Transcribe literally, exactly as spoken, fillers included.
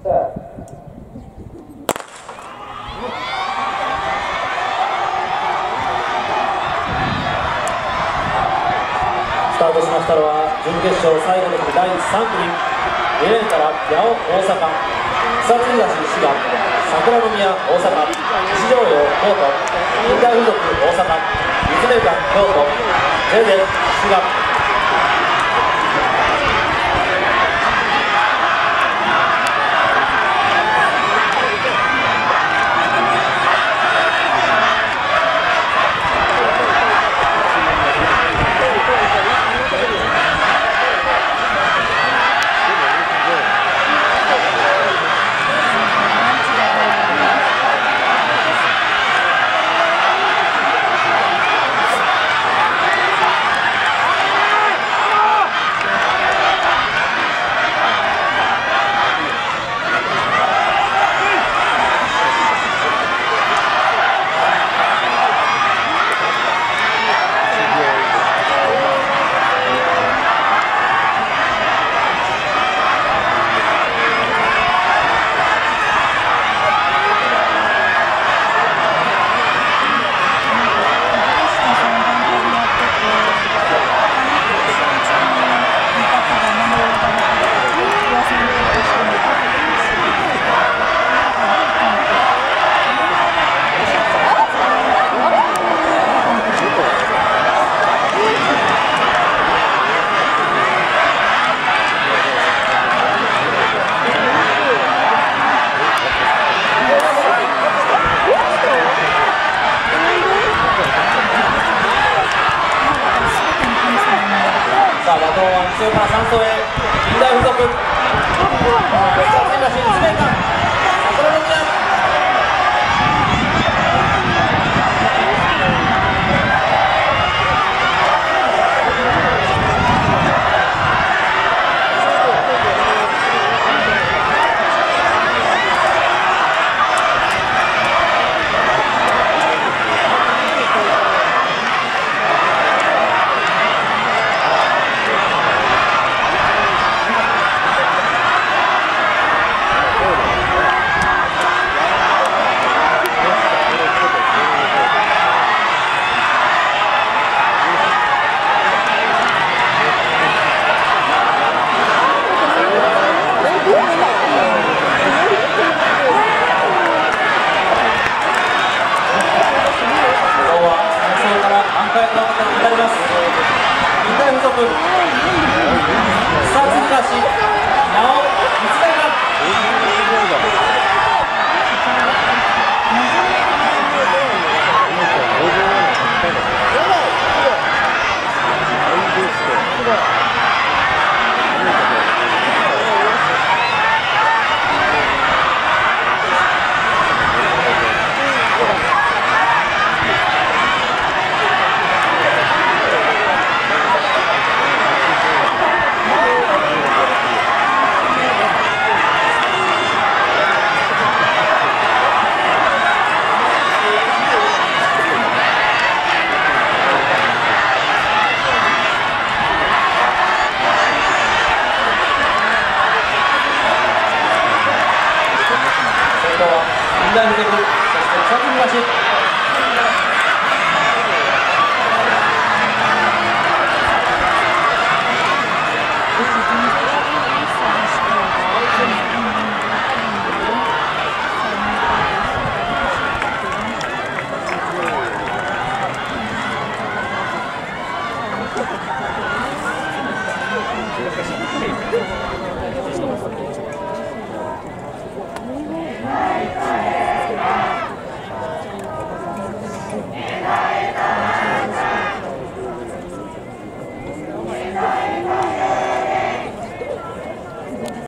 スタートしましたのは準決勝最後の組だいさん組、にレーンから八尾大阪、草津東滋賀、桜宮大阪、西条陽京都、近代附属大阪、立命館京都、ゼゼ滋賀。さあ、バトンは後ろからさん走へ、近代附属、草津東、立命館、桜宮。近代附属、そして草津東。